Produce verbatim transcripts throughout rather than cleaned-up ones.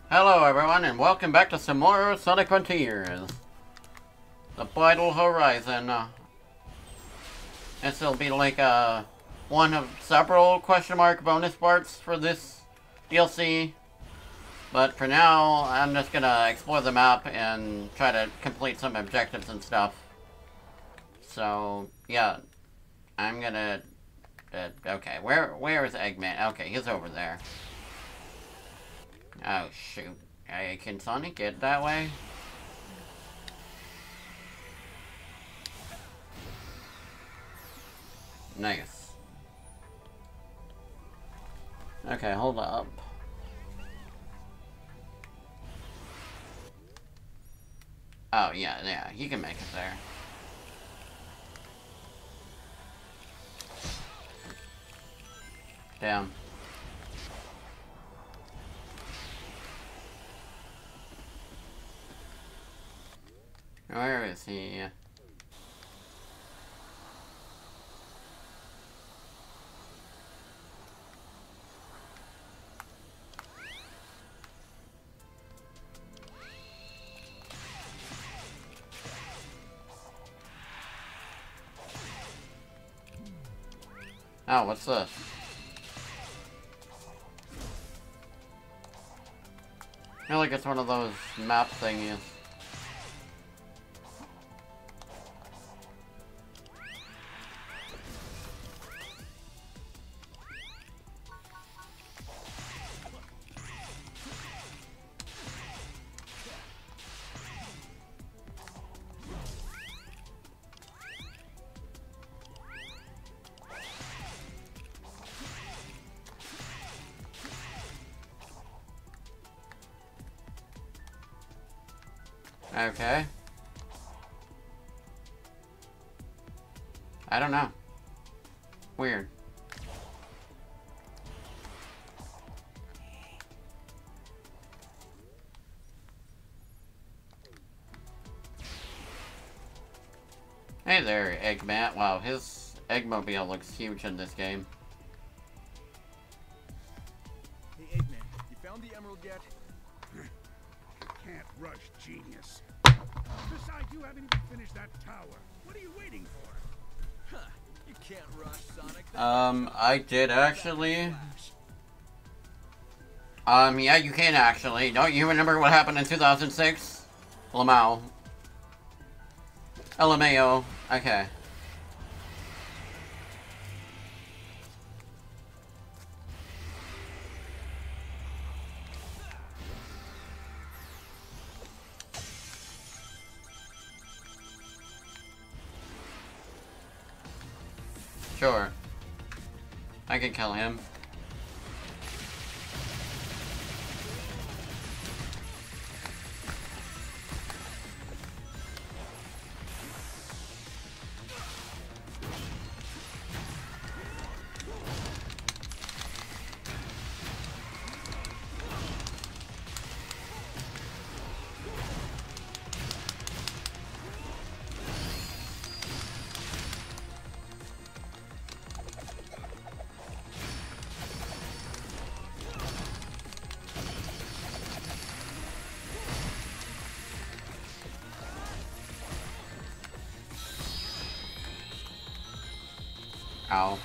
Hello everyone and welcome back to some more Sonic Frontiers. The Vital Horizon. Uh, this will be like uh, one of several question mark bonus parts for this D L C. But for now, I'm just gonna explore the map and try to complete some objectives and stuff. So, yeah. I'm gonna... Uh, okay, where where is Eggman? Okay, he's over there. Oh, shoot. Hey, can Sonic get that way? Nice. Okay, hold up. Oh, yeah, yeah, he can make it there. Damn. Where is he? Oh, what's this? I feel like it's one of those map thingies. Okay. I don't know. Weird. Hey there, Eggman. Wow, his Eggmobile looks huge in this game. Hey, Eggman, you found the emerald yet? Can't rush genius. Besides, you haven't even finished that tower. What are you waiting for? Huh. You can't rush, Sonic. Um, I did actually. Um, yeah, you can actually. Don't you remember what happened in two thousand six? Lamau. L M A O. Okay. Sure. I can kill him. Ow.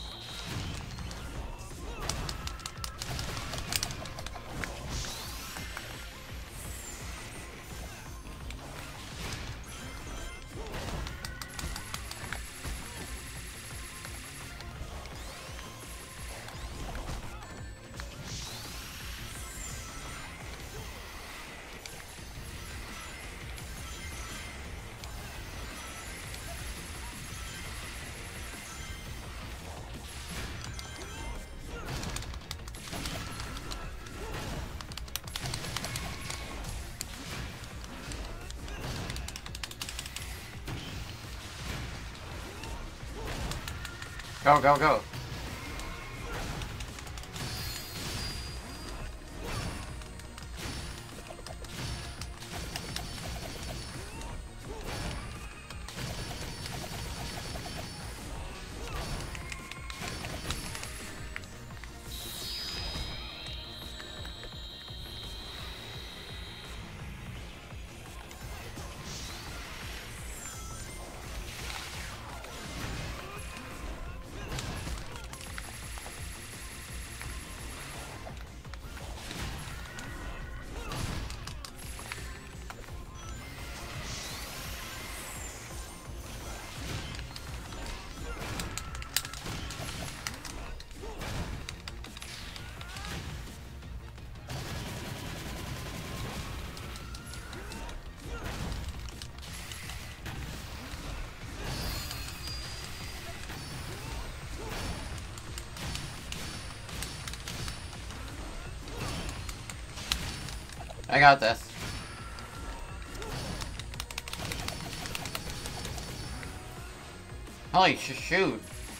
Go, go, go. I got this. Holy sh shoot.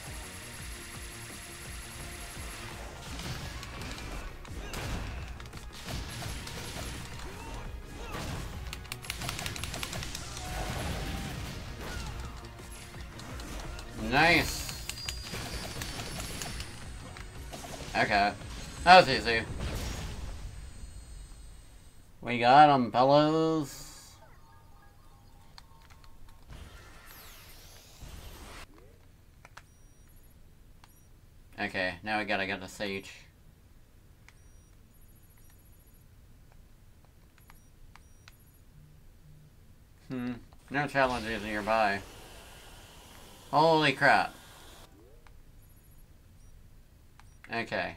Nice. Okay. That was easy. We got umbrellas. Okay, now we gotta get the sage. Hmm, no challenges nearby. Holy crap. Okay.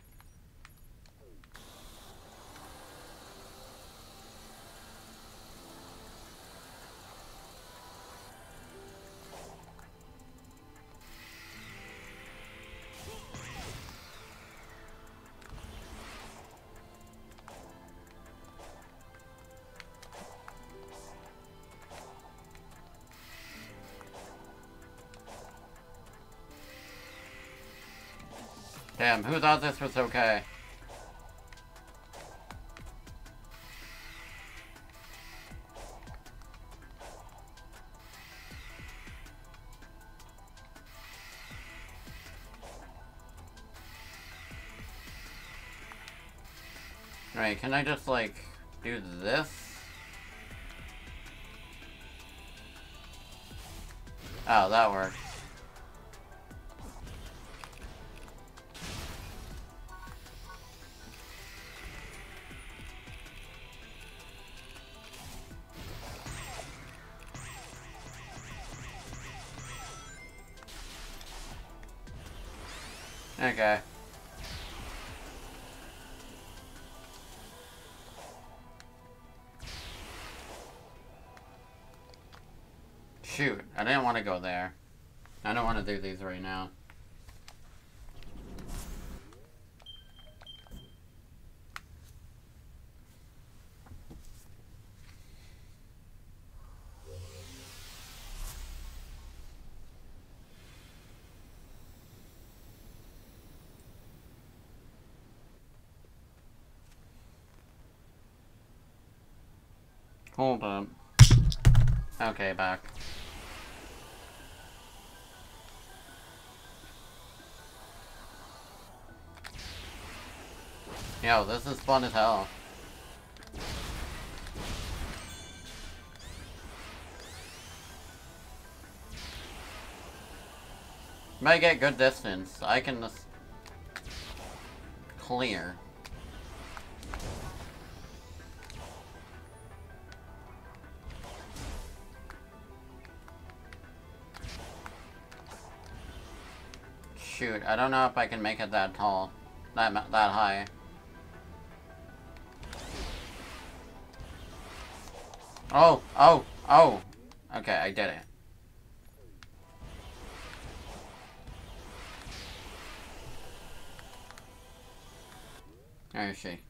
Damn, who thought this was okay? Right, can I just, like, do this? Oh, that works. Okay. Shoot, I didn't want to go there. I don't want to do these right now. Hold up. Okay, back. Yo, this is fun as hell. If I get good distance, I can just clear. Shoot, I don't know if I can make it that tall, that that high. Oh, oh, oh. Okay, I did it. Where is she?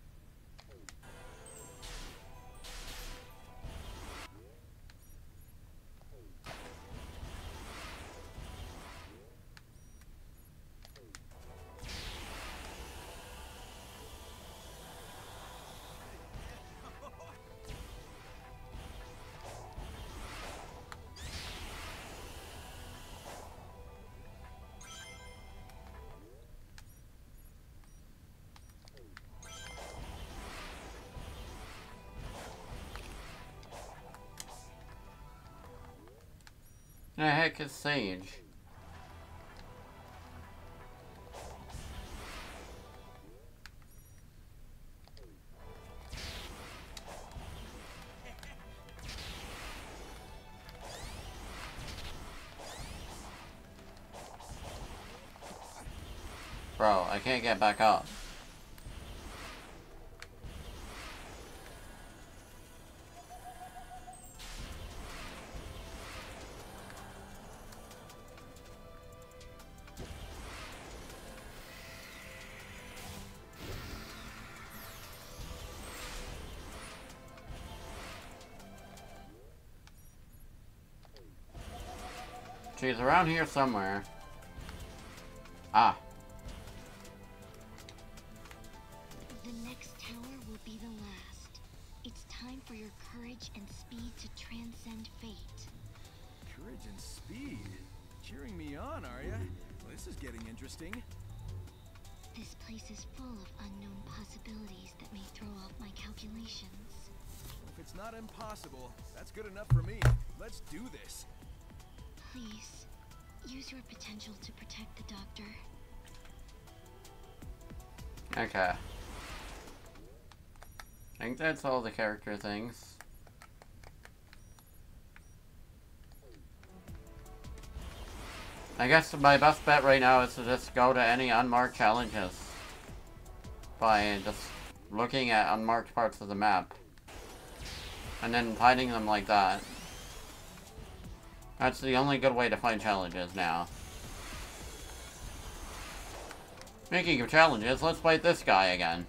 The heck is Sage? Bro, I can't get back up. She's around here somewhere. Ah. The next tower will be the last. It's time for your courage and speed to transcend fate. Courage and speed. Cheering me on, are ya? Well, this is getting interesting. This place is full of unknown possibilities that may throw off my calculations. If it's not impossible, that's good enough for me. Let's do this. Please, use your potential to protect the doctor. Okay. I think that's all the character things. I guess my best bet right now is to just go to any unmarked challenges by just looking at unmarked parts of the map and then finding them like that. That's the only good way to find challenges now. Speaking of challenges, let's fight this guy again.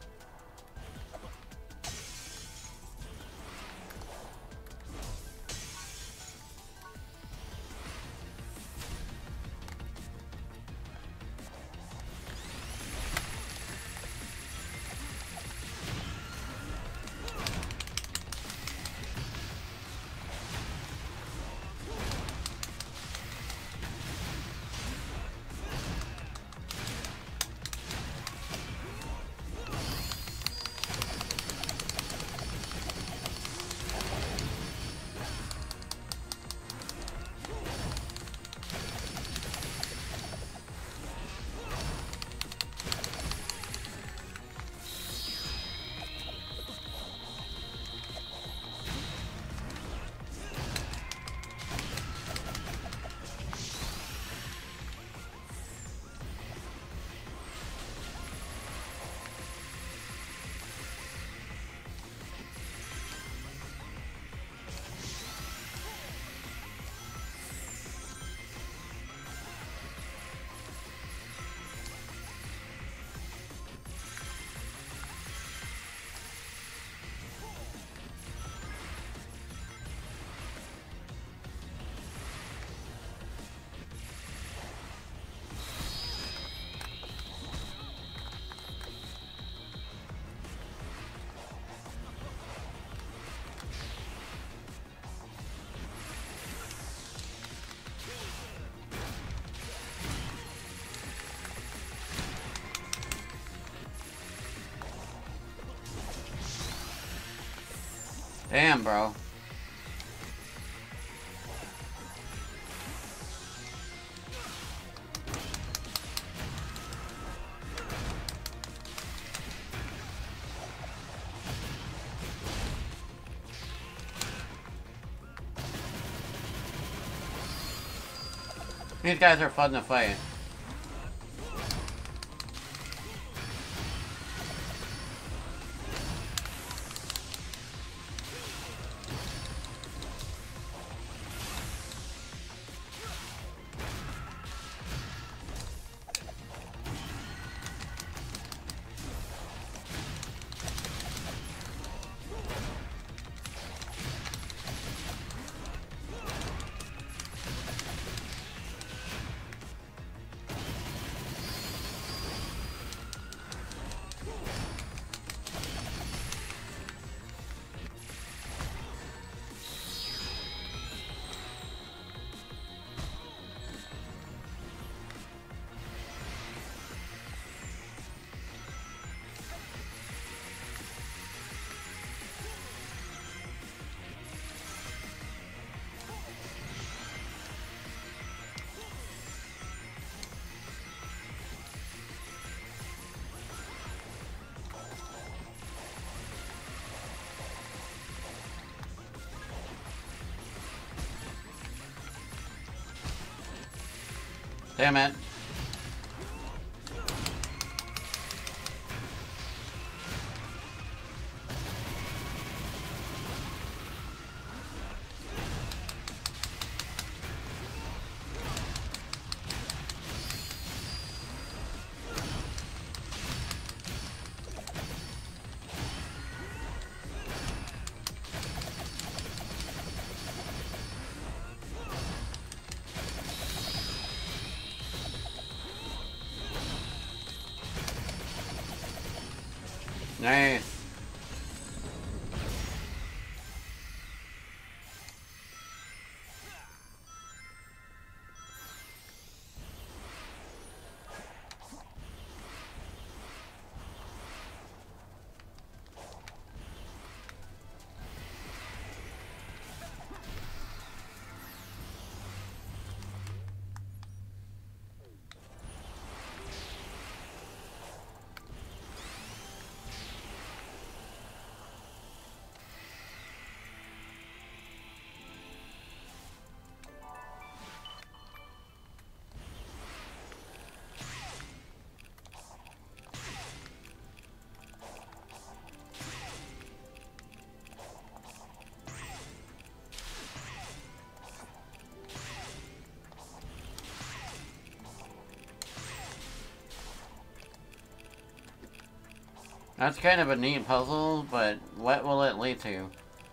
Damn, bro. These guys are fun to fight. Damn it. Nice. That's kind of a neat puzzle, but what will it lead to?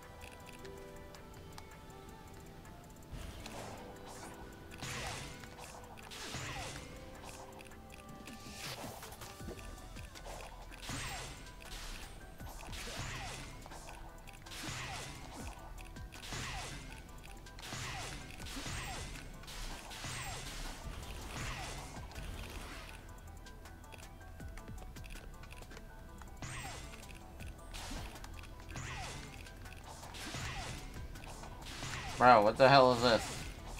Bro, what the hell is this?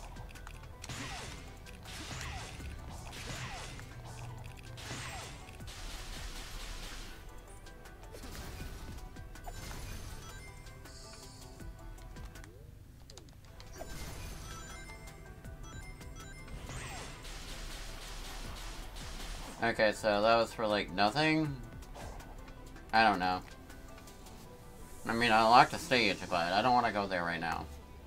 Okay, so that was for like nothing? I don't know. I mean, I like the stage, but I don't want to go there right now.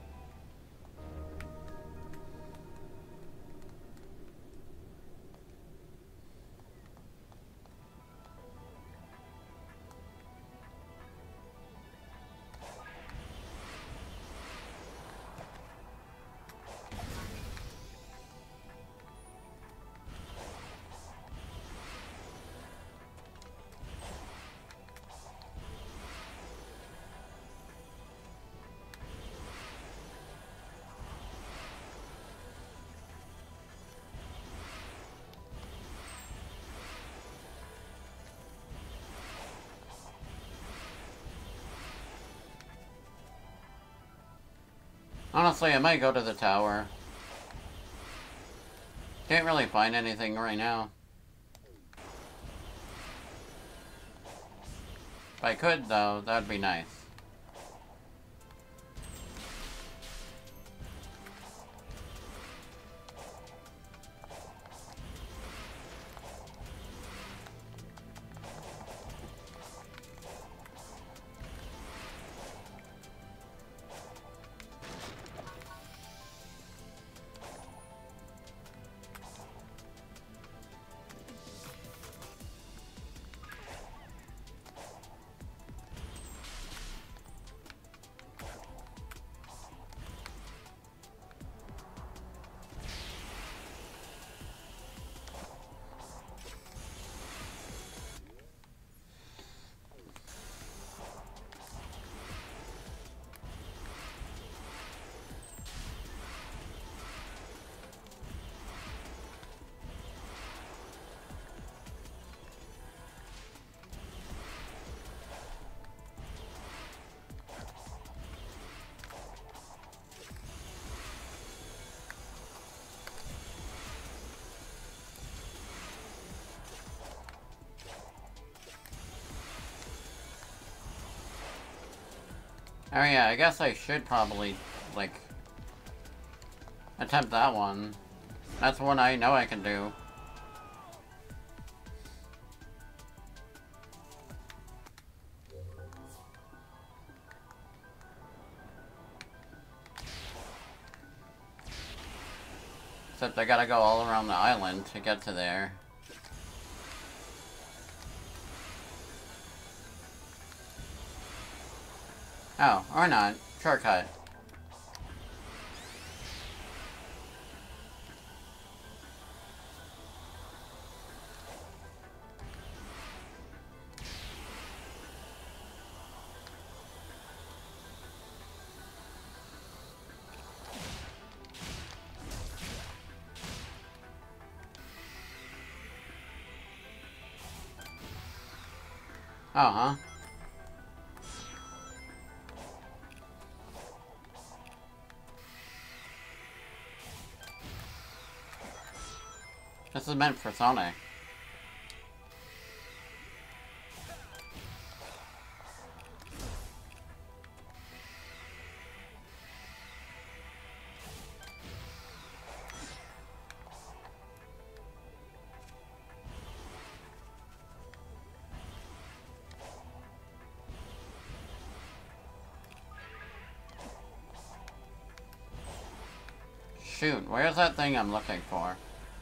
Honestly, I might go to the tower. Can't really find anything right now. If I could, though, that'd be nice. Oh yeah, I guess I should probably, like, attempt that one. That's one I know I can do. Except I gotta go all around the island to get to there. Oh, or not. Shortcut. Oh, huh? This is meant for Sonic. Shoot, where's that thing I'm looking for?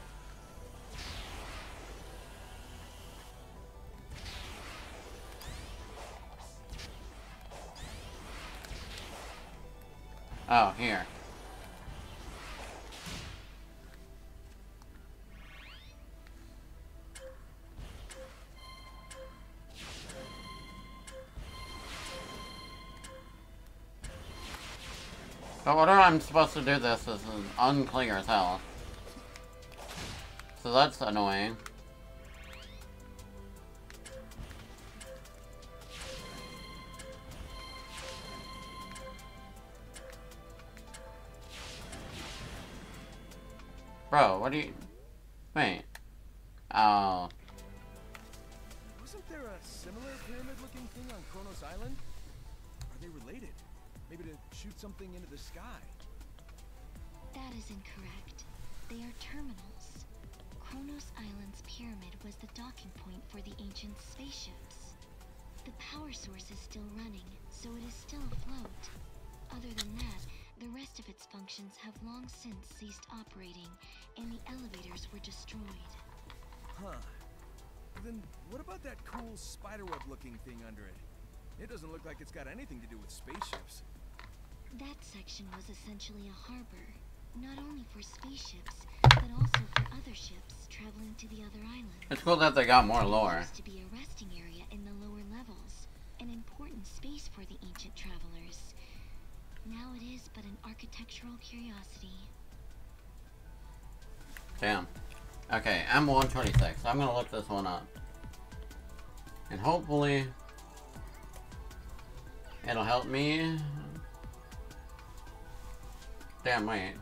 Oh, here. But whether I'm supposed to do this is unclear as hell. So that's annoying. Bro, what do you... Wait. Oh. Wasn't there a similar pyramid-looking thing on Kronos Island? Are they related? Maybe to shoot something into the sky? That is incorrect. They are terminals. Kronos Island's pyramid was the docking point for the ancient spaceships. The power source is still running, so it is still afloat. Other than that, the rest of its functions have long since ceased operating, and the elevators were destroyed. Huh. Then what about that cool spiderweb-looking thing under it? It doesn't look like it's got anything to do with spaceships. That section was essentially a harbor, not only for spaceships, but also for other ships traveling to the other islands. It's cool that they got more It lore. used to be a resting area in the lower levels, an important space for the ancient travelers. Now it is but an architectural curiosity. Damn. Okay, M one twenty-six. I'm gonna look this one up. And hopefully... it'll help me. Damn, wait.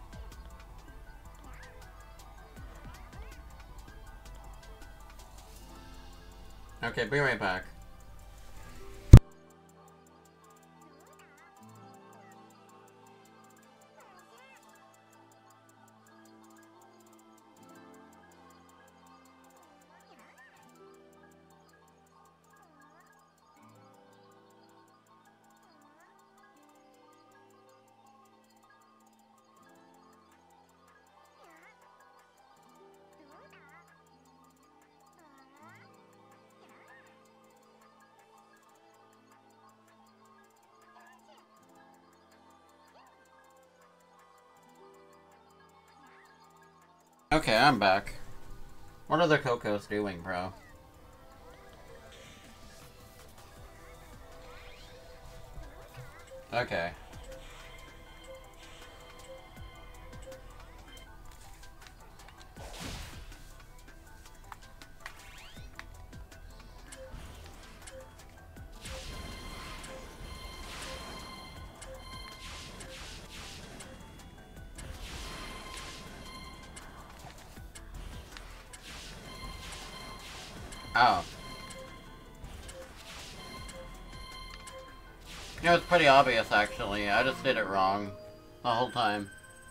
Okay, be right back. Okay, I'm back. What are the Cocos doing, bro? Okay. Oh. It was pretty obvious, actually. I just did it wrong the whole time.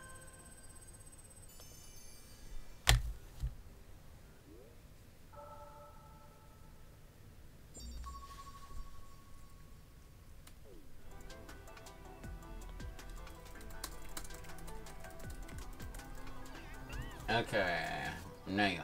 Okay. Nice.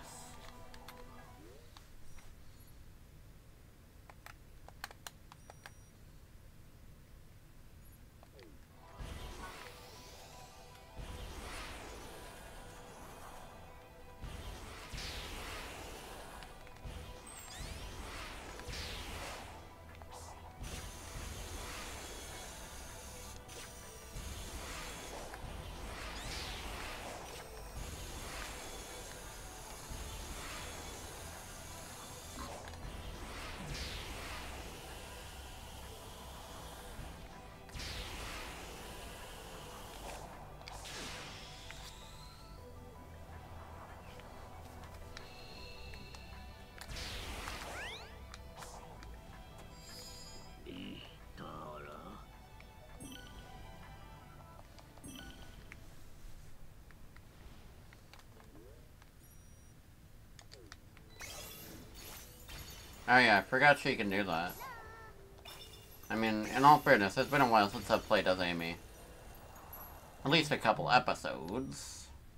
Oh yeah, I forgot she can do that. I mean, in all fairness, it's been a while since I've played as Amy. At least a couple episodes.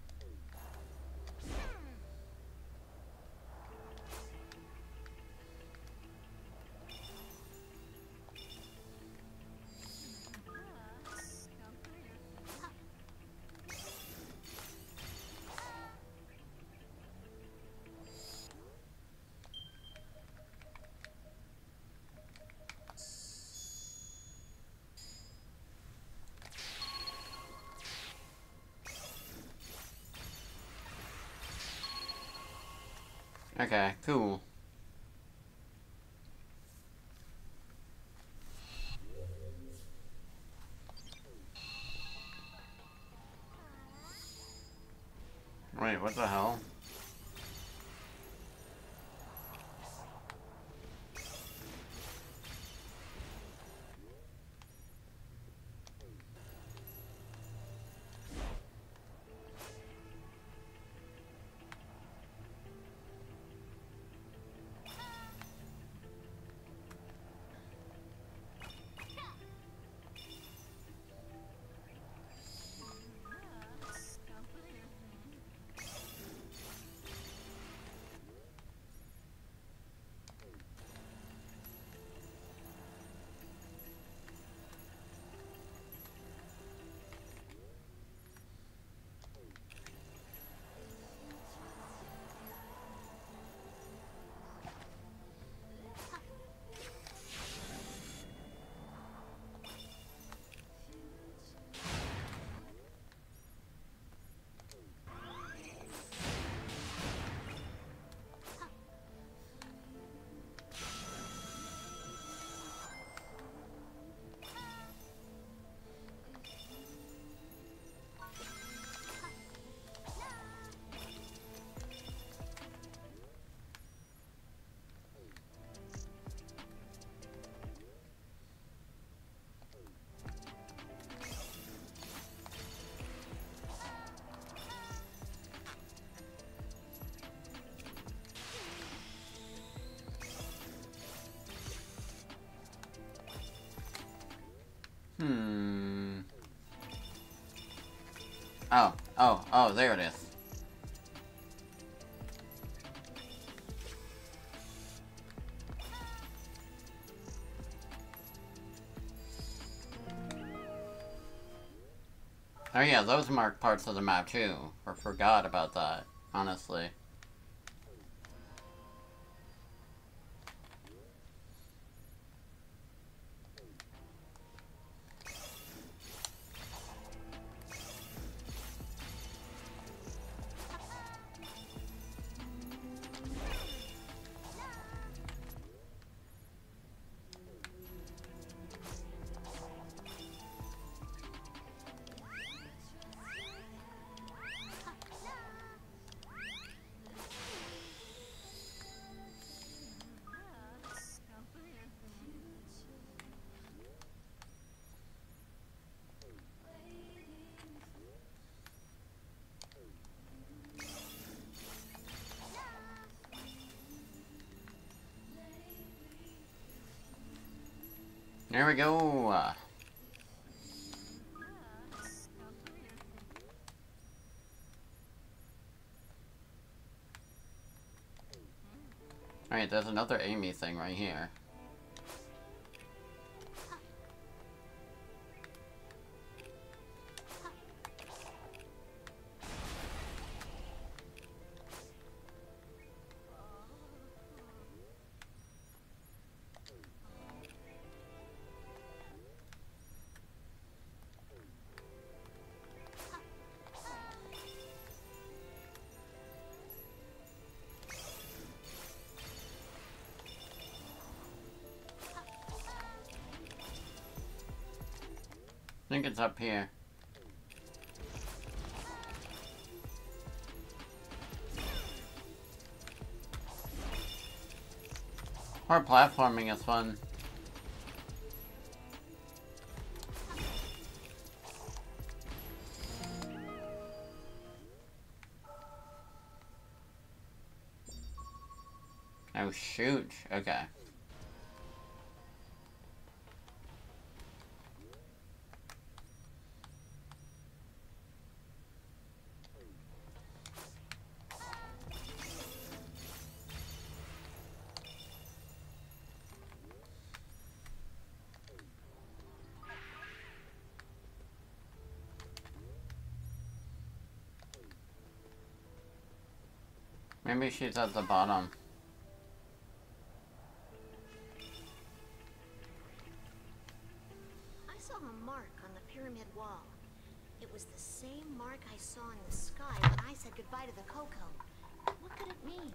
Okay, cool. Wait, what the hell? Hmm. Oh, oh, oh, there it is. Oh yeah, those mark parts of the map too. Or forgot about that, honestly. There we go. Uh, Alright, there's another Amy thing right here. I think it's up here. Or platforming is fun. Oh, shoot. Okay. Maybe she's at the bottom. I saw a mark on the pyramid wall. It was the same mark I saw in the sky when I said goodbye to the Coco. What could it mean?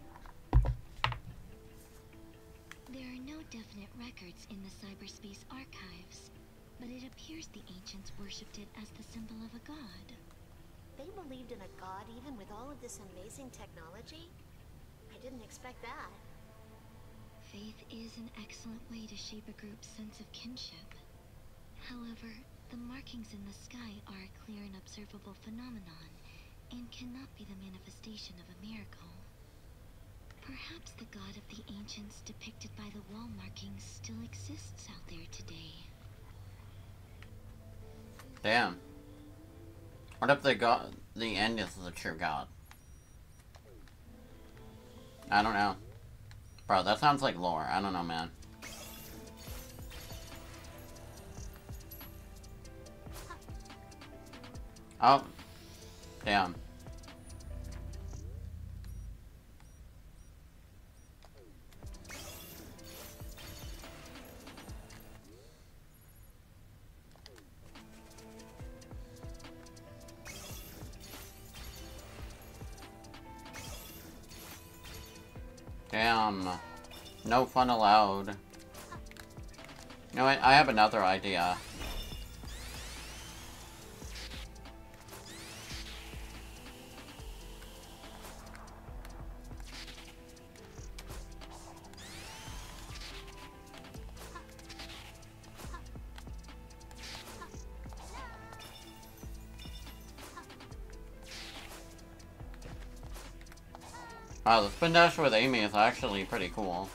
There are no definite records in the cyberspace archives, but it appears the ancients worshipped it as the symbol of a god. They believed in a god even with all of this amazing technology? I didn't expect that. Faith is an excellent way to shape a group's sense of kinship. However, the markings in the sky are a clear and observable phenomenon, and cannot be the manifestation of a miracle. Perhaps the god of the ancients depicted by the wall markings still exists out there today. Damn. What if the god, the end is the true god? I don't know. Bro, that sounds like lore. I don't know, man. Oh. Damn. Damn. No fun allowed. You know what? I have another idea. Wow, the spin dash with Amy is actually pretty cool.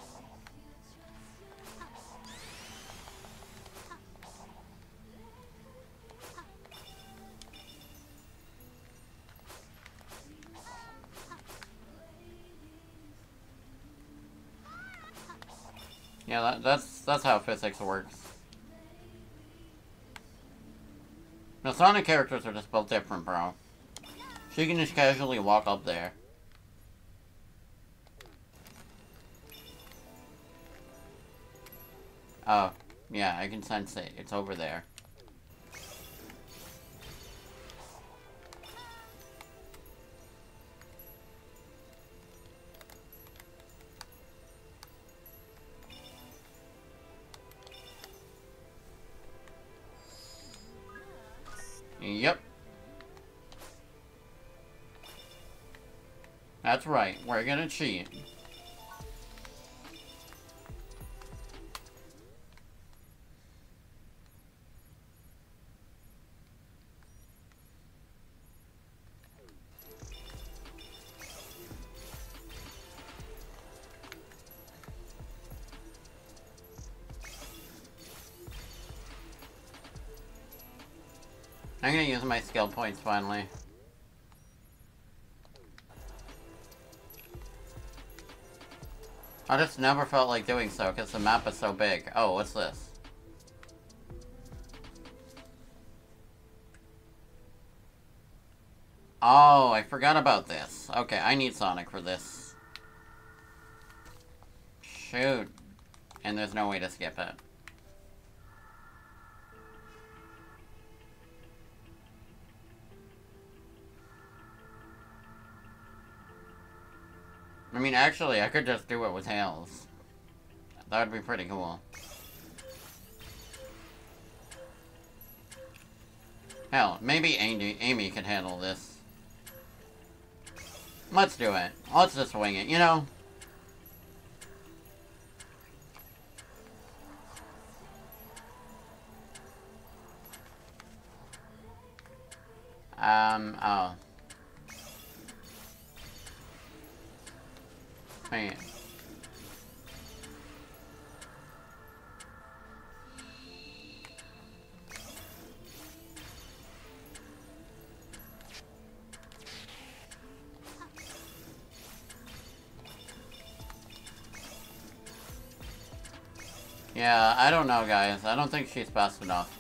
Yeah, that, that's that's how physics works. The Sonic characters are just built different, bro. She can just casually walk up there. Oh, yeah, I can sense it. It's over there. Yep. That's right, we're gonna cheat. I'm gonna use my skill points finally. I just never felt like doing so because the map is so big. Oh, what's this? Oh, I forgot about this. Okay, I need Sonic for this. Shoot. And there's no way to skip it. I mean, actually, I could just do it with Tails. That would be pretty cool. Hell, maybe Amy, Amy can handle this. Let's do it. Let's just wing it, you know? Um, oh. Wait. Yeah, I don't know, guys. I don't think she's fast enough.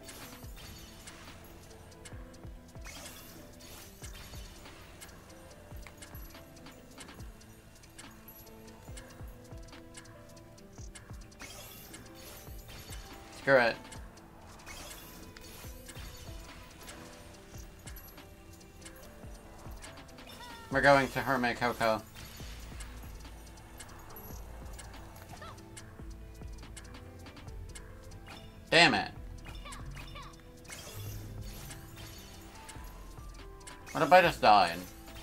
Screw it. We're going to Hermit Coco. Damn it. What if I just died?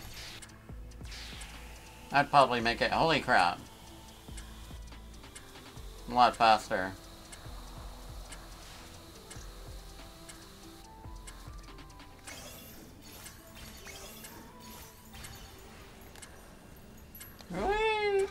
I'd probably make it. Holy crap. A lot faster. Whee!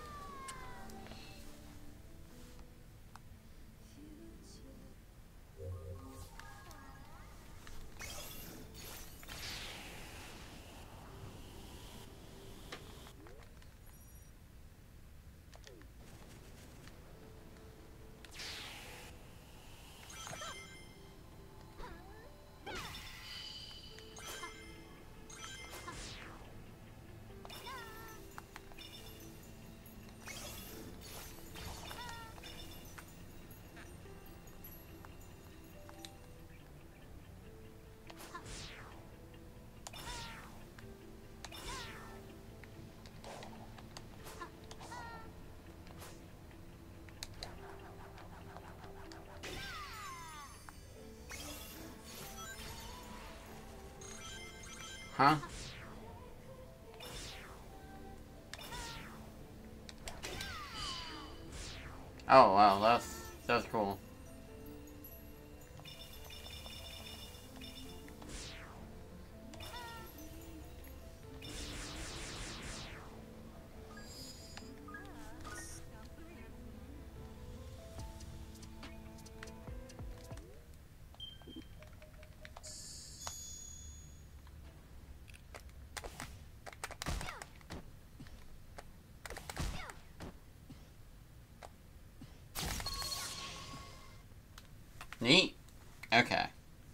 Huh? Oh wow, that's that's cool. Neat. Okay.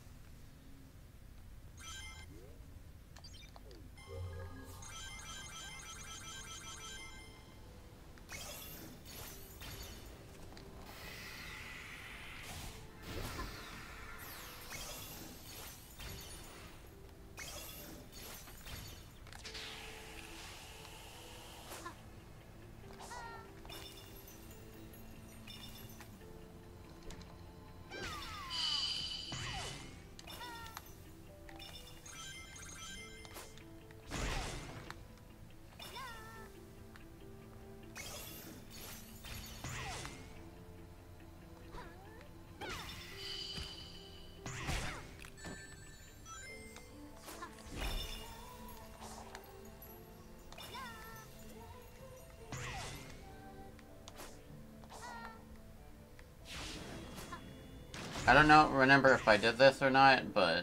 I don't know, remember if I did this or not, but...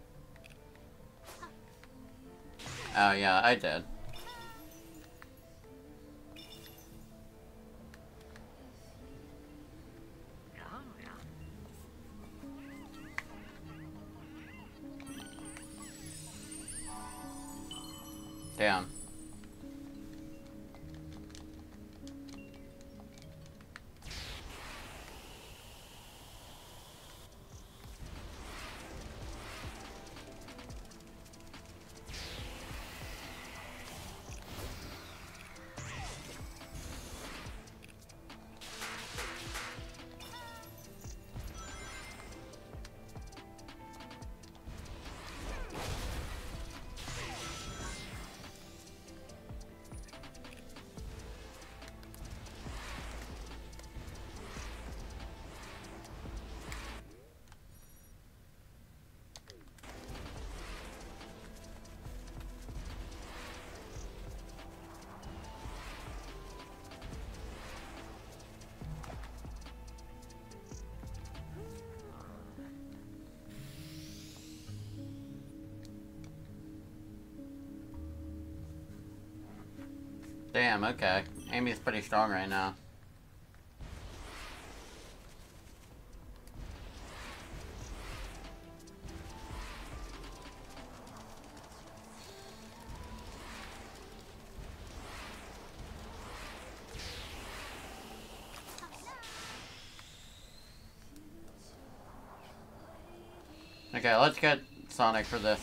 Oh yeah, I did. Damn. Damn, okay. Amy's pretty strong right now. Okay, let's get Sonic for this.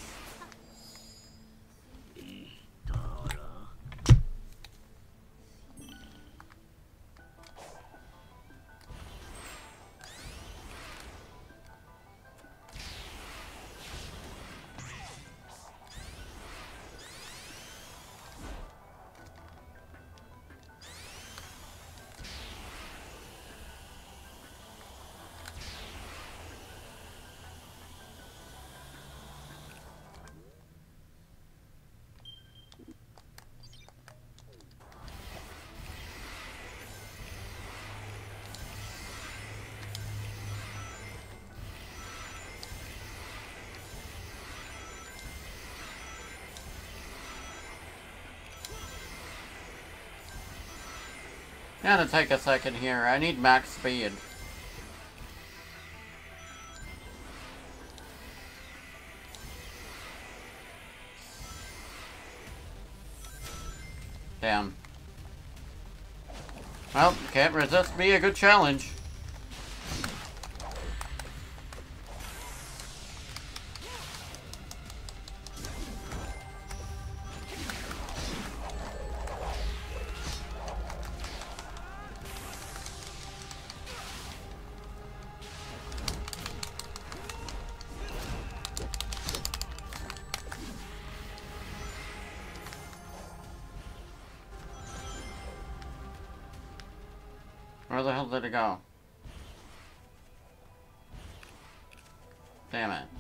Gonna take a second here. I need max speed. Damn. Well, can't resist me a good challenge. Where the hell did it go? Damn it.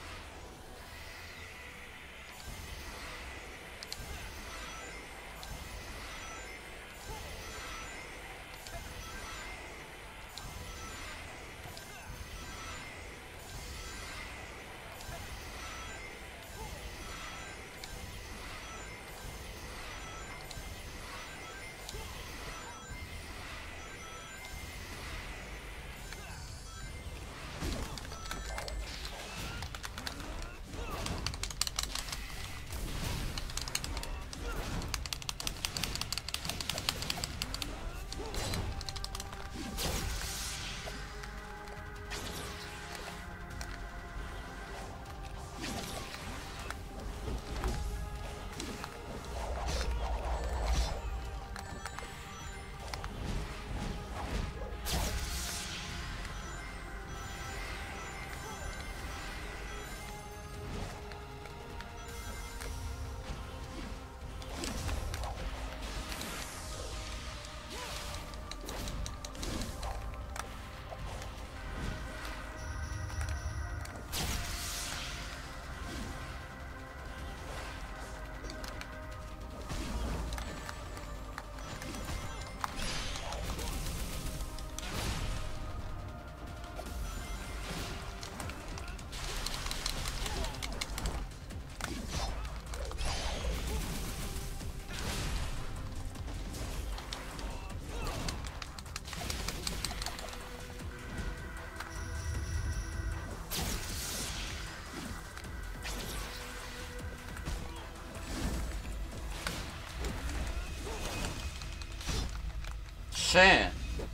Shit.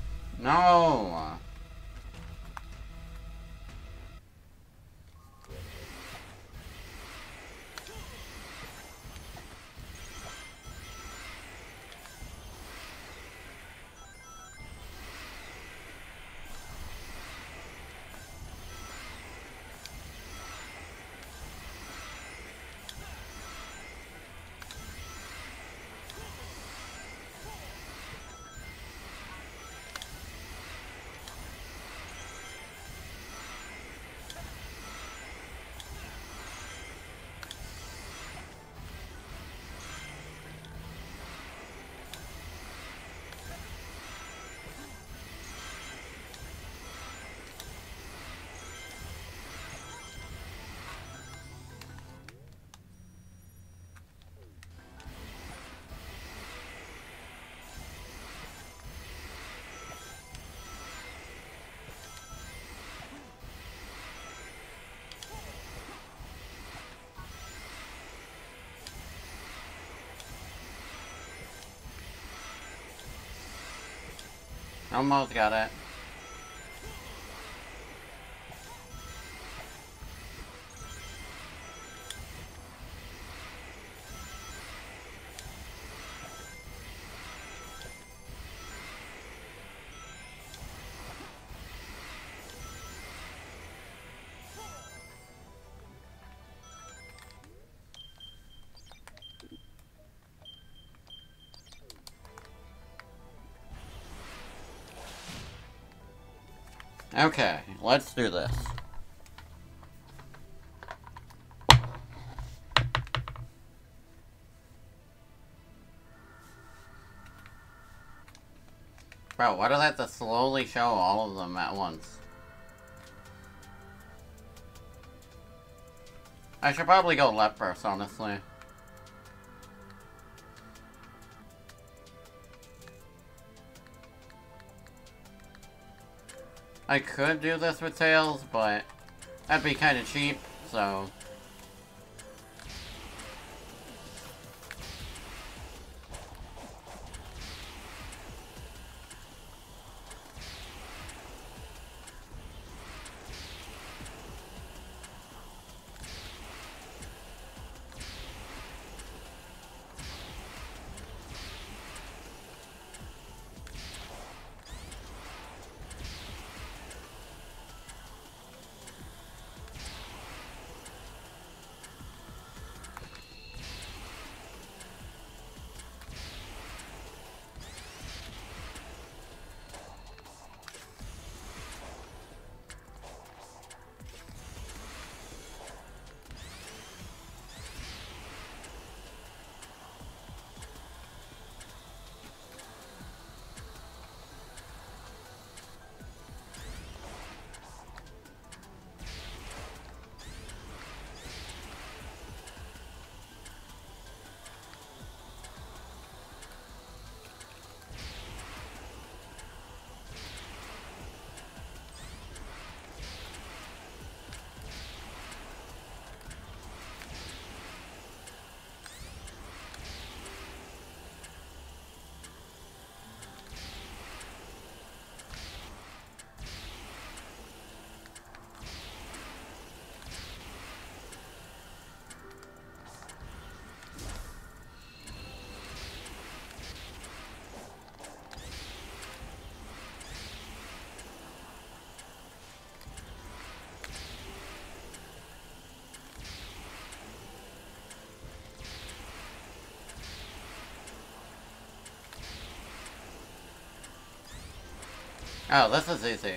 No. Almost got it. Okay, let's do this. Bro, why do they have to slowly show all of them at once? I should probably go left first, honestly. I could do this with Tails, but that'd be kind of cheap, so... Oh, this is easy.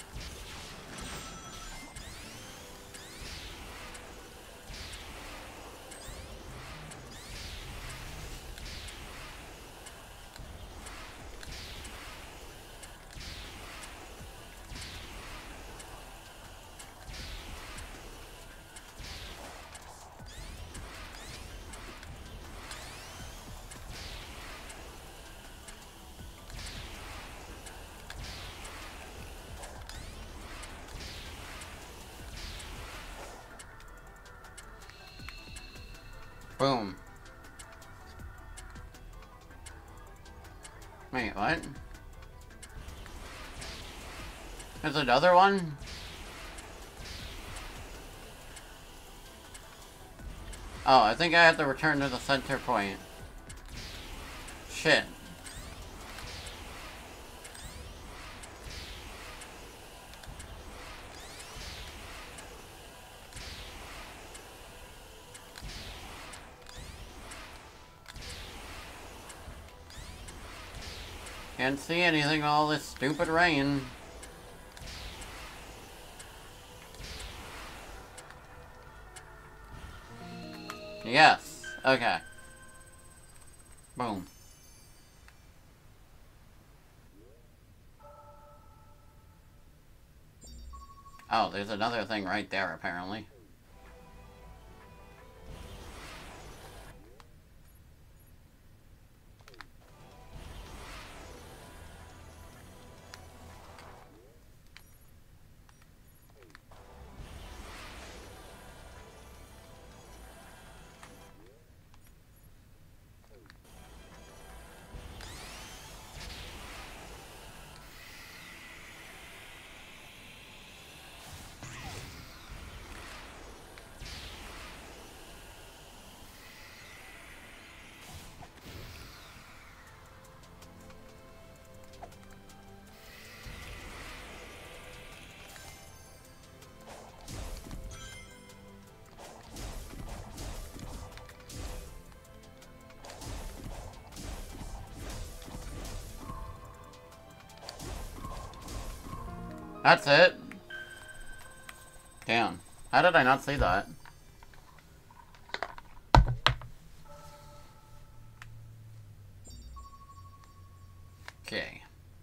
Boom. Wait, what? There's another one? Oh, I think I have to return to the center point. Shit. Can't see anything with all this stupid rain. Yes. Okay. Boom. Oh, there's another thing right there, apparently. That's it? Damn. How did I not see that? Okay.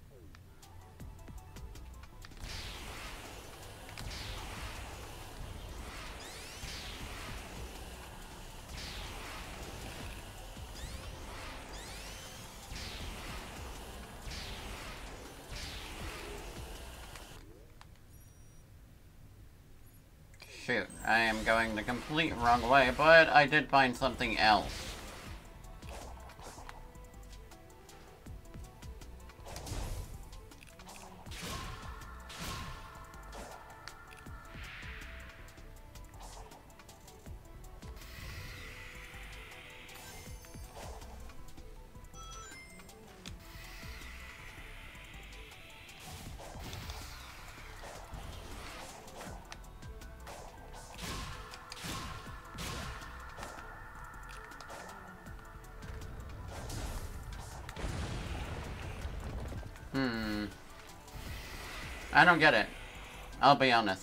Shoot, I am going the complete wrong way, but I did find something else. Hmm. I don't get it. I'll be honest.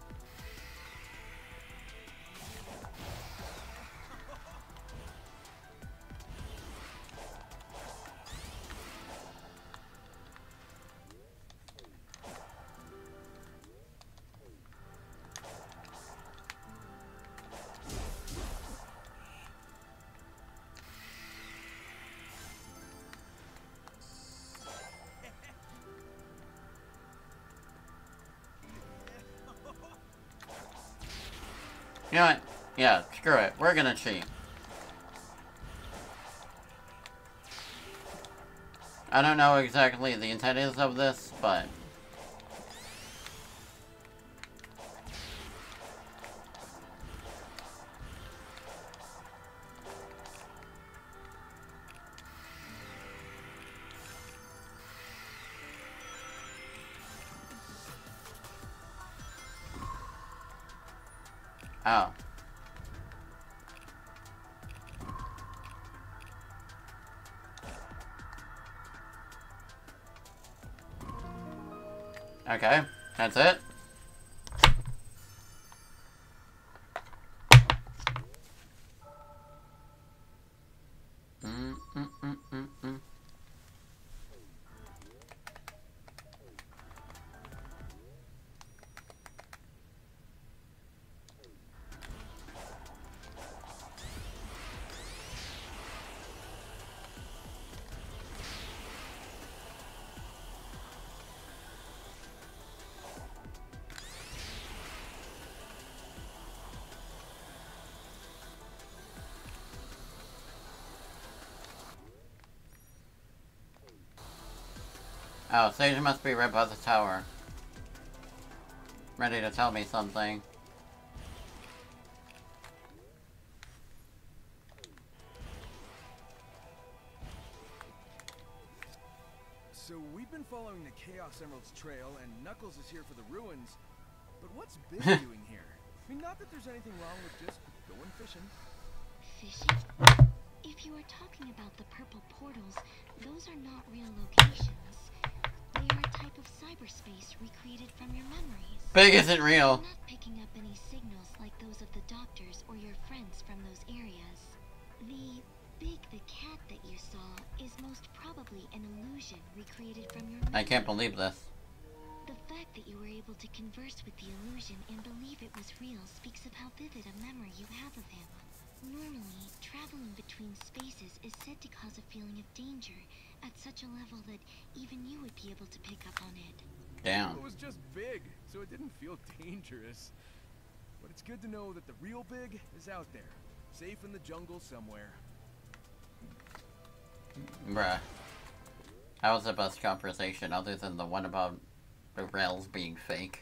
You know what? Yeah, screw it. We're gonna cheat. I don't know exactly the intent is of this, but... Oh. Okay, that's it. Mm, mm, mm, mm, mm. Oh, Sage must be right by the tower. Ready to tell me something. So we've been following the Chaos Emeralds trail, and Knuckles is here for the ruins. But what's Big doing here? I mean, not that there's anything wrong with just going fishing. Fishing? If you are talking about the purple portals, those are not real locations. They are a type of cyberspace recreated from your memories. Big isn't real. I'm not picking up any signals like those of the doctors or your friends from those areas. The Big the cat that you saw is most probably an illusion recreated from your memories. I can't believe this. The fact that you were able to converse with the illusion and believe it was real speaks of how vivid a memory you have of him. Normally, traveling between spaces is said to cause a feeling of danger at such a level that even you would be able to pick up on it. Damn. It was just big, so it didn't feel dangerous. But it's good to know that the real Big is out there, safe in the jungle somewhere. Bruh. That was the best conversation other than the one about the rails being fake.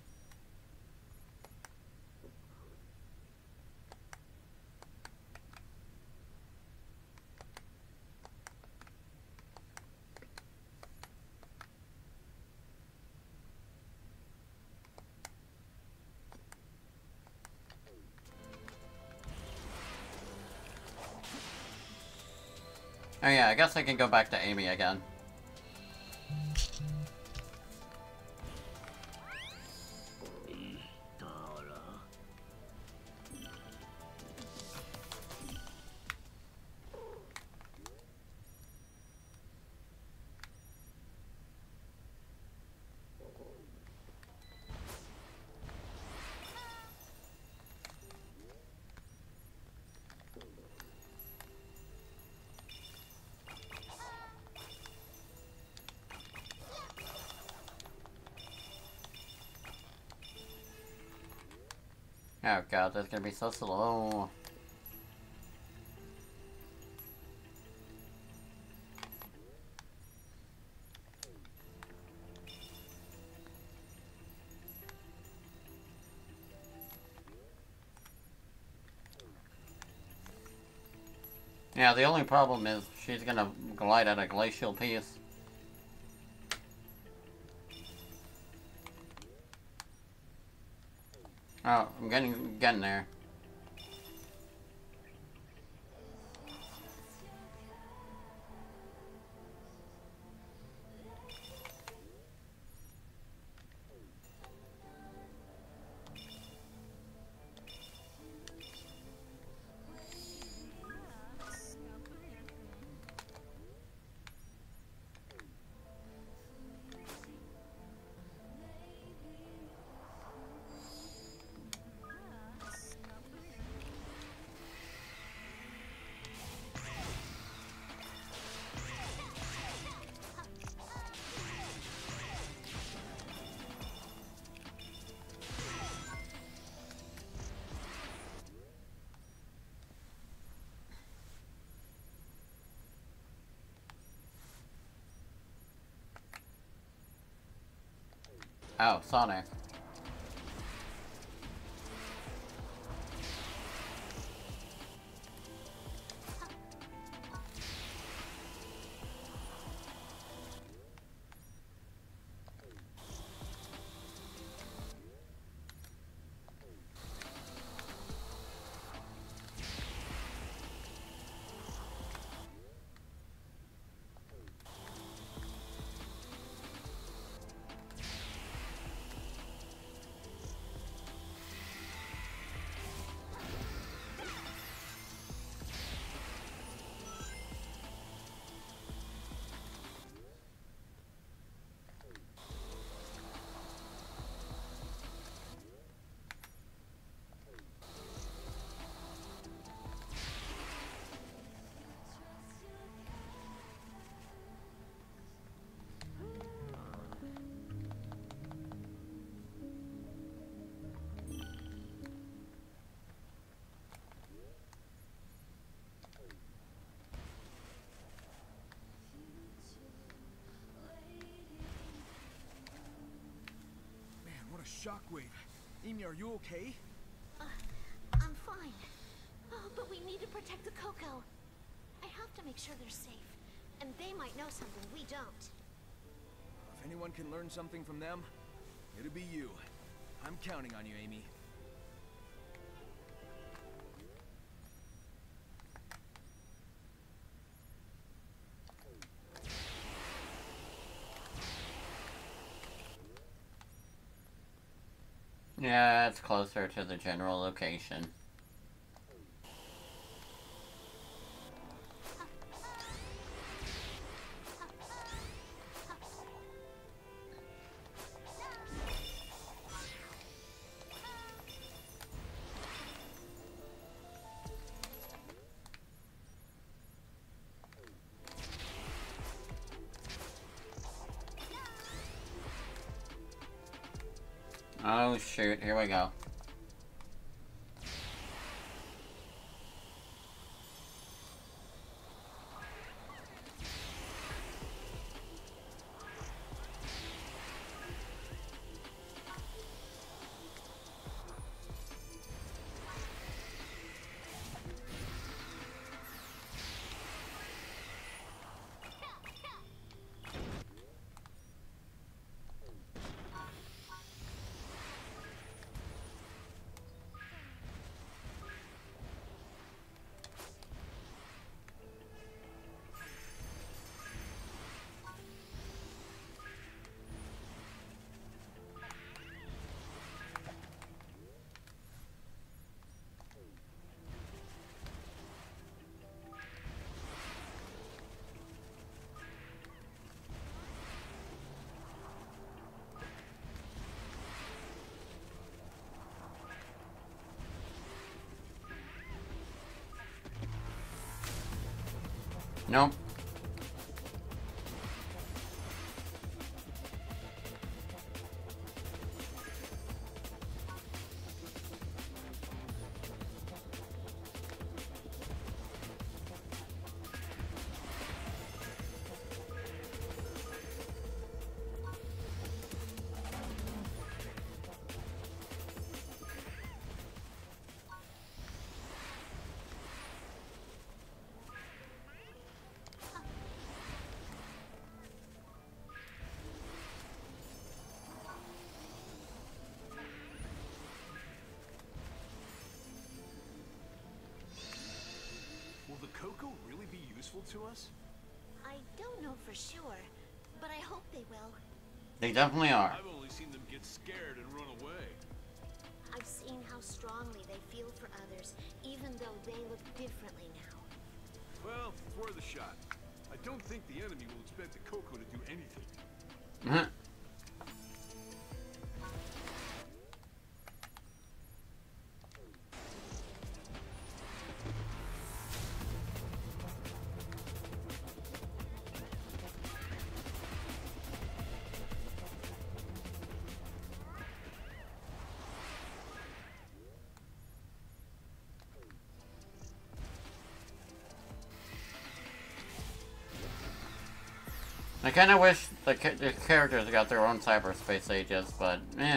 Oh yeah, I guess I can go back to Amy again. Oh god, that's gonna be so slow. Yeah, the only problem is she's gonna glide at a glacial pace. Oh, I'm getting getting there. Oh, Sonic. Shockwave. Amy, are you okay? Uh, I'm fine. Oh, but we need to protect the Coco. I have to make sure they're safe. And they might know something we don't. If anyone can learn something from them, it'll be you. I'm counting on you, Amy. Yeah, it's closer to the general location. Oh shoot, here we go. Nope. useful to us? I don't know for sure, but I hope they will. They definitely are. I've only seen them get scared and run away. I've seen how strongly they feel for others, even though they look differently now. Well, it's worth a shot. I don't think the enemy will expect the Coco to do anything. Mhm. I kind of wish the, ca the characters got their own cyberspace ages, but eh.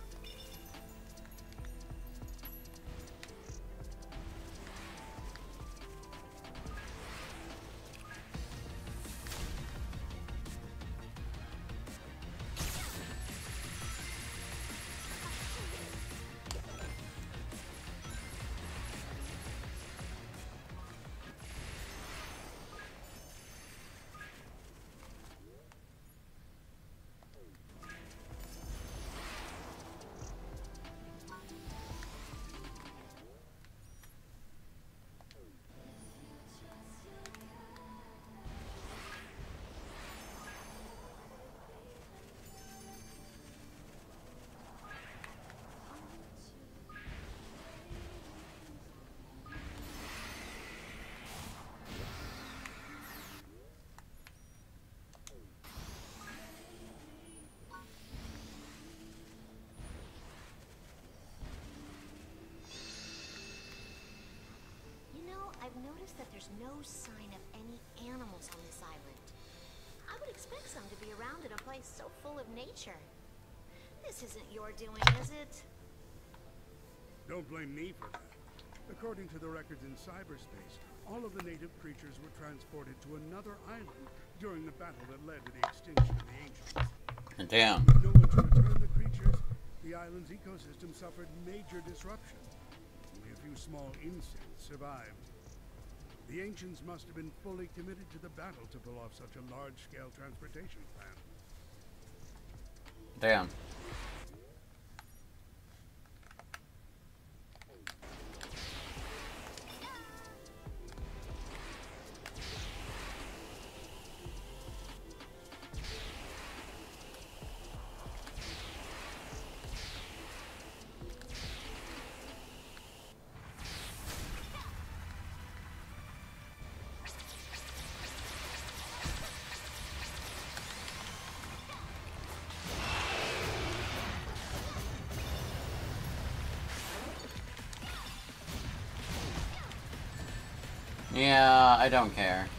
I've noticed that there's no sign of any animals on this island. I would expect some to be around in a place so full of nature. This isn't your doing, is it? Don't blame me for that. According to the records in cyberspace, all of the native creatures were transported to another island during the battle that led to the extinction of the ancients. Damn. With no one to return the creatures, the island's ecosystem suffered major disruption. Only a few small insects survived. The ancients must have been fully committed to the battle to pull off such a large-scale transportation plan. Damn. Yeah, I don't care.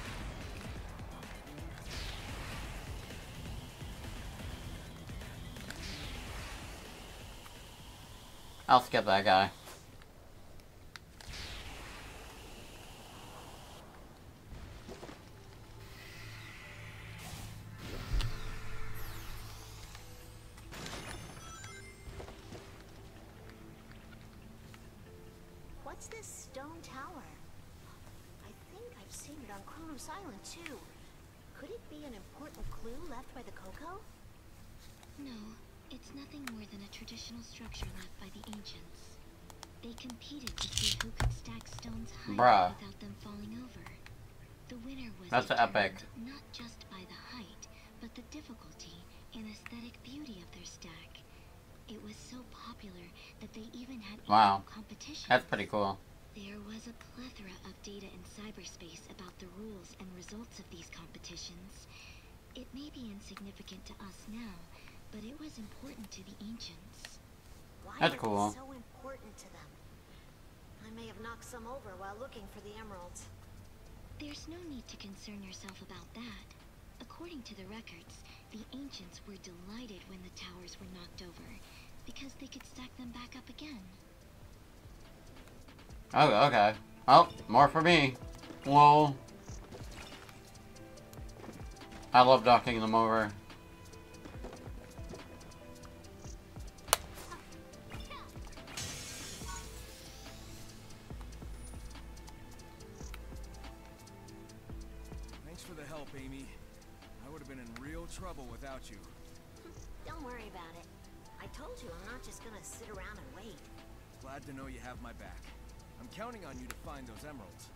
I'll skip that guy. What's this stone tower? I think I've seen it on Kronos Island too. Could it be an important clue left by the Coco? No, it's nothing more than a traditional structure left by the ancients. They competed to see who could stack stones higher Bruh. without them falling over. The winner was That's epic. determined not just by the height, but the difficulty and aesthetic beauty of their stack. It was so popular that they even had Wow. annual competitions. That's pretty cool. There was a plethora of data in cyberspace about the rules and results of these competitions. It may be insignificant to us now, but it was important to the ancients. Why That's are cool. they so important to them? I may have knocked some over while looking for the emeralds. There's no need to concern yourself about that. According to the records, the ancients were delighted when the towers were knocked over, because they could stack them back up again. Oh, okay. Oh, more for me. Lol. I love knocking them over. Amy. I would have been in real trouble without you. Don't worry about it. I told you I'm not just gonna sit around and wait. Glad to know you have my back. I'm counting on you to find those emeralds.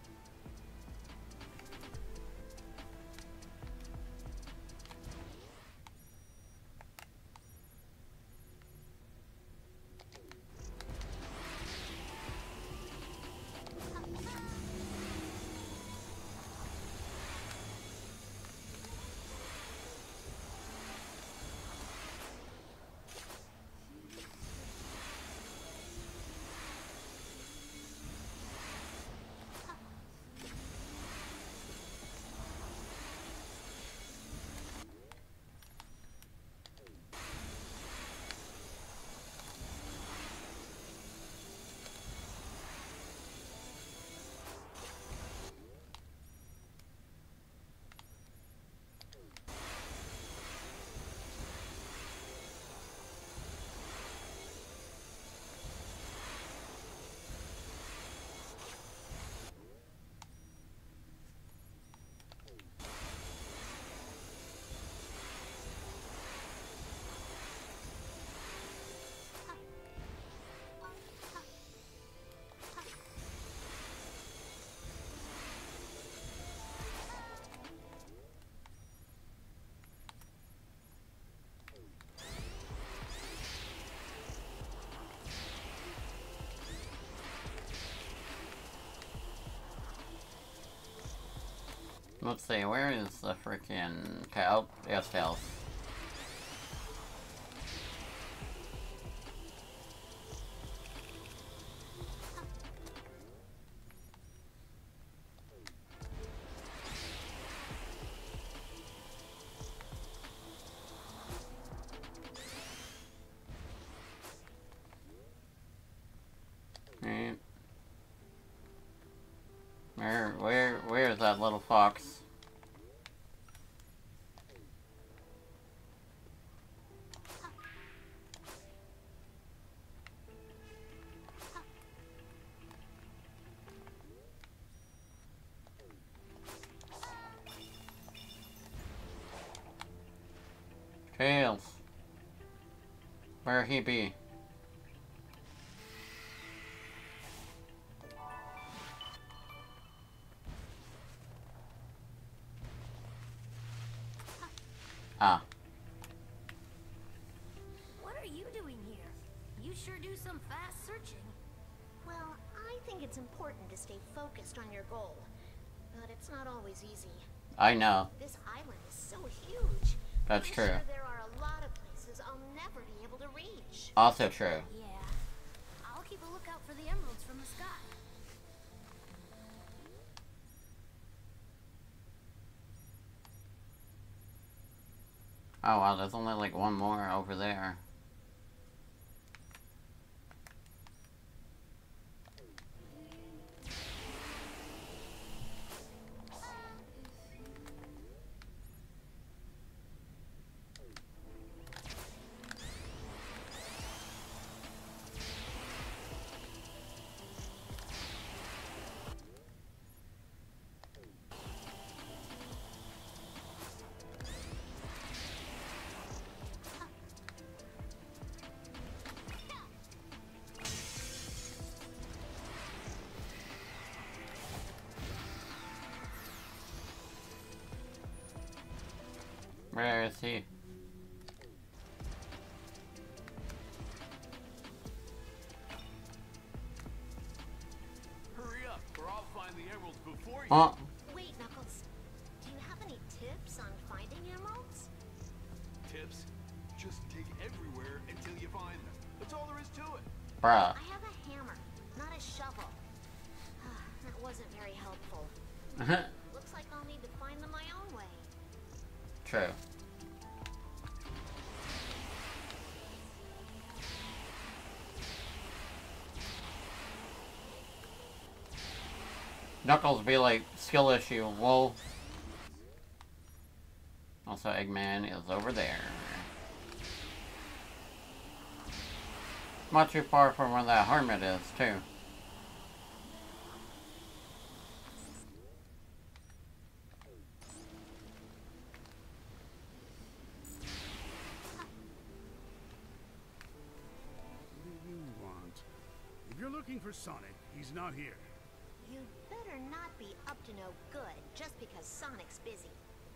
Let's see, where is the freaking cow? Yes, Tails. Right. Where, where, where is that little fox? Tails. Where he be? Ah. What are you doing here? You sure do some fast searching. Well, I think it's important to stay focused on your goal. But it's not always easy. I know. This island is so huge. That's I'm true. Sure there are a lot of places I'll never be able to reach. Also true. Yeah. I'll keep a lookout for the emeralds from the sky. Oh wow, there's only like one more over there. Where is he? Hurry up, or I'll find the emeralds before you. Oh, Wait, Knuckles. Do you have any tips on finding emeralds? Tips? Just dig everywhere until you find them. That's all there is to it. bruh. I have a hammer, not a shovel. That wasn't very helpful. Looks like I'll need to find them my own way. True. Knuckles be like, skill issue, whoa. Also, Eggman is over there. Not too far from where that hermit is, too. you're looking for Sonic, he's not here. You'd better not be up to no good just because Sonic's busy.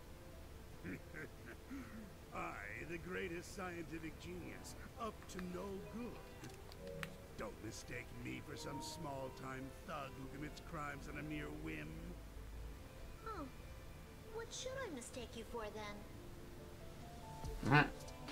I, the greatest scientific genius, up to no good. Don't mistake me for some small-time thug who commits crimes on a mere whim. Oh, what should I mistake you for then? Mhm.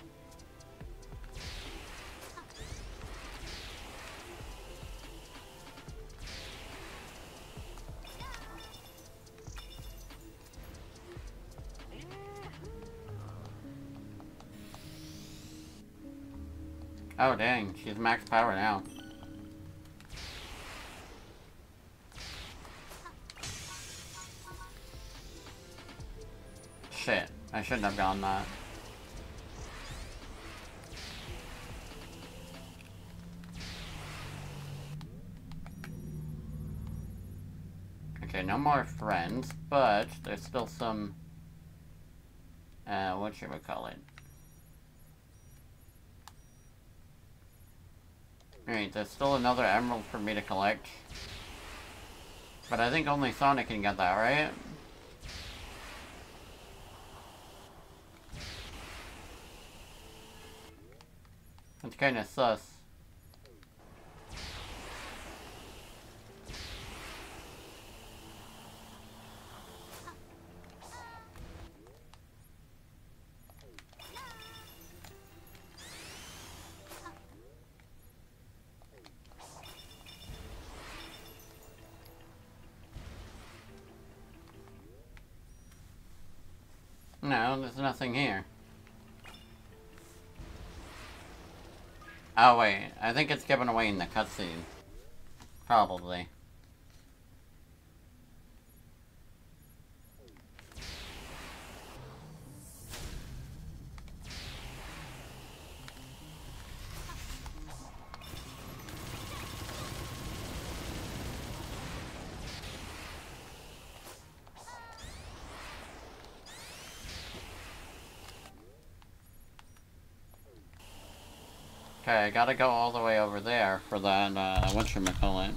Oh dang, she's max power now. Shit, I shouldn't have gone that. Okay, no more friends, but there's still some, uh, what should we call it? Alright, there's still another emerald for me to collect. But I think only Sonic can get that, right? That's kinda sus. No, there's nothing here. Oh wait, I think it's given away in the cutscene. Probably. Okay, I gotta go all the way over there for that, uh, whatchamacallit.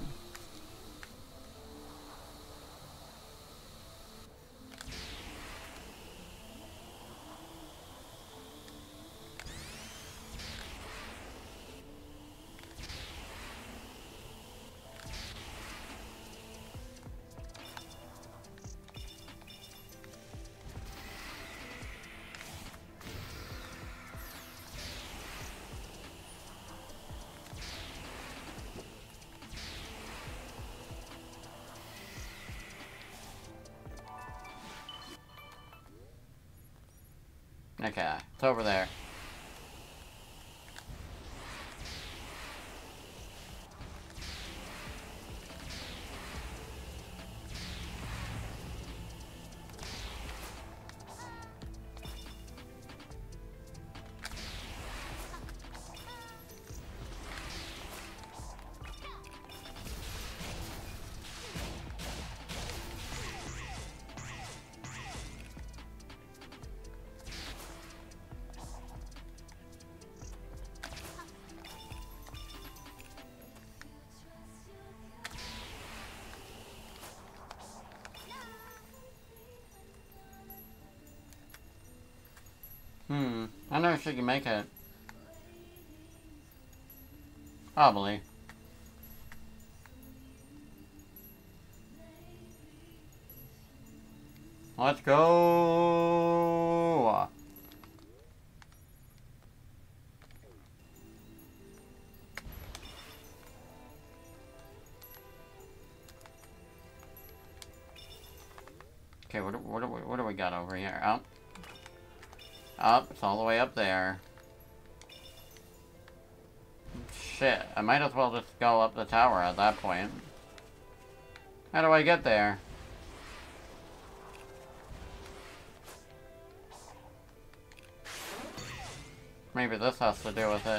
Okay, it's over there. Hmm, I know she can make it. Probably. Let's go! Okay, what, do- what, do we, what do we got over here? Oh. Up, it's all the way up there. Shit, I might as well just go up the tower at that point. How do I get there? Maybe this has to do with it.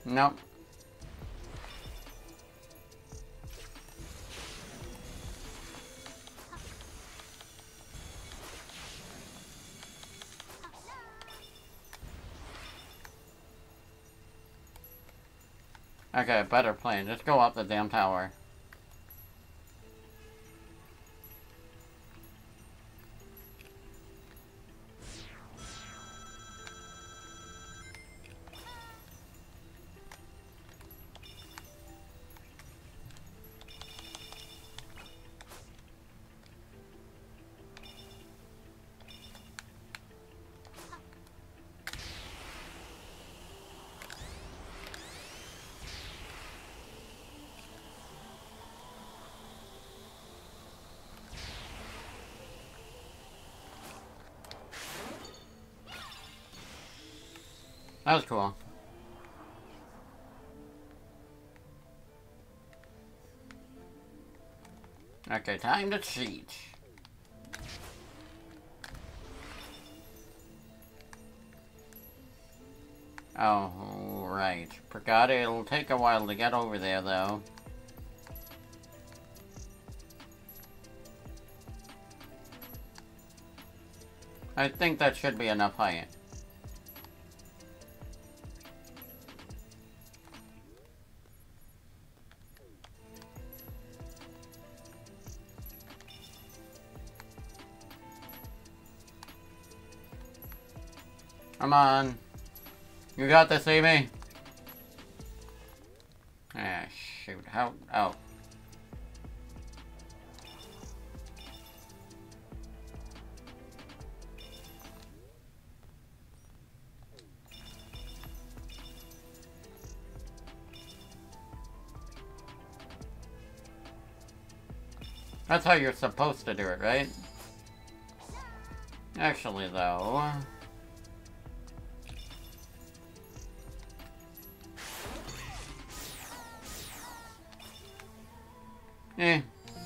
Nope. Okay, better plan. Just go up the damn tower. That was cool. Okay, time to cheat. Oh, right. Forgot it'll take a while to get over there, though. I think that should be enough height. Come on. You got this, Amy. Ah, shoot. How? Oh. That's how you're supposed to do it, right? Actually, though... Eh.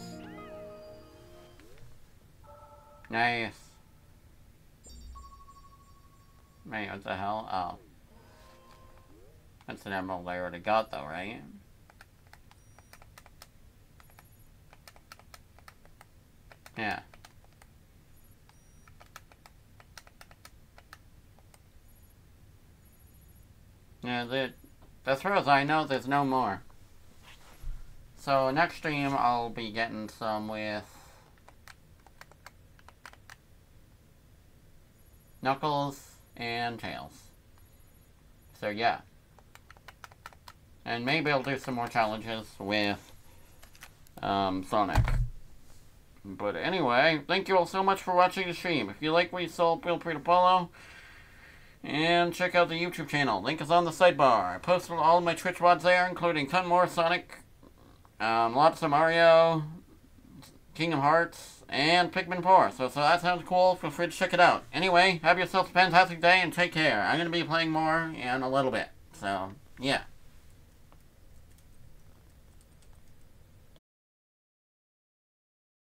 Nice. Man, what the hell? Oh. That's an emerald I already got, though, right? Yeah. Yeah, the, as far as I know, there's no more. So, next stream, I'll be getting some with Knuckles and Tails. So, yeah. And maybe I'll do some more challenges with um, Sonic. But anyway, thank you all so much for watching the stream. If you like what you saw, feel free to follow. And check out the YouTube channel. Link is on the sidebar. I posted all of my Twitch V O Ds there, including ton more Sonic, um, lots of Mario, Kingdom Hearts, and Pikmin four. So if that sounds cool, feel free to check it out. Anyway, have yourself a fantastic day and take care. I'm going to be playing more in a little bit. So, yeah.